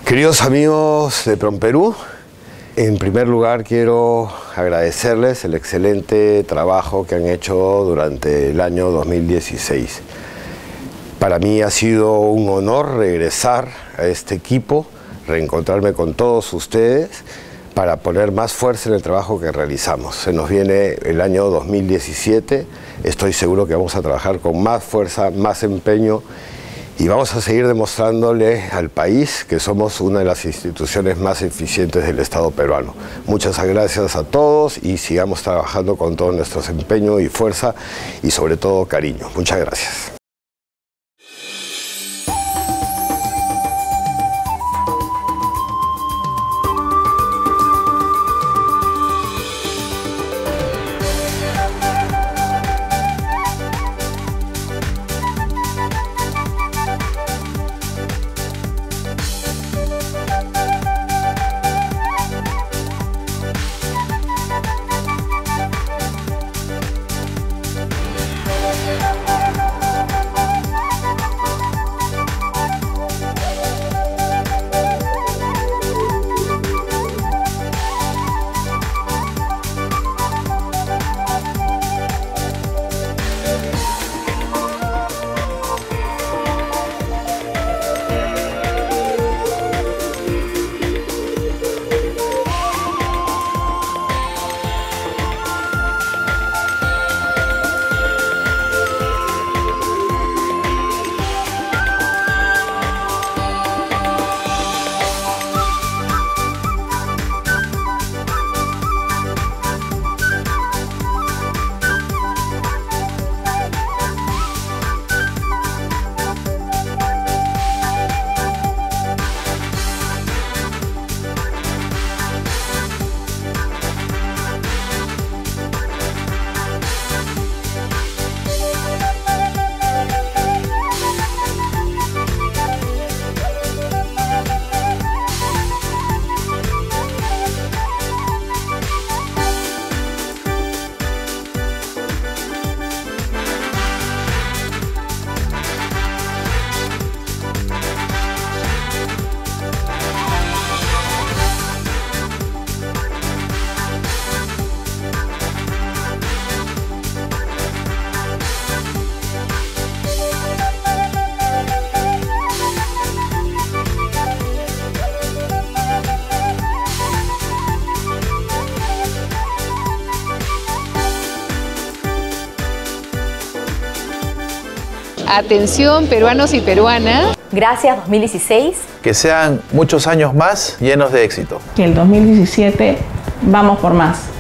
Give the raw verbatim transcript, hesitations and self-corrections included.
Queridos amigos de PROMPERÚ, en primer lugar quiero agradecerles el excelente trabajo que han hecho durante el año dos mil dieciséis. Para mí ha sido un honor regresar a este equipo, reencontrarme con todos ustedes para poner más fuerza en el trabajo que realizamos. Se nos viene el año dos mil diecisiete, estoy seguro que vamos a trabajar con más fuerza, más empeño y vamos a seguir demostrándole al país que somos una de las instituciones más eficientes del Estado peruano. Muchas gracias a todos y sigamos trabajando con todo nuestro empeño y fuerza y sobre todo cariño. Muchas gracias. Atención, peruanos y peruanas. Gracias dos mil dieciséis. Que sean muchos años más llenos de éxito. Que el dos mil diecisiete vamos por más.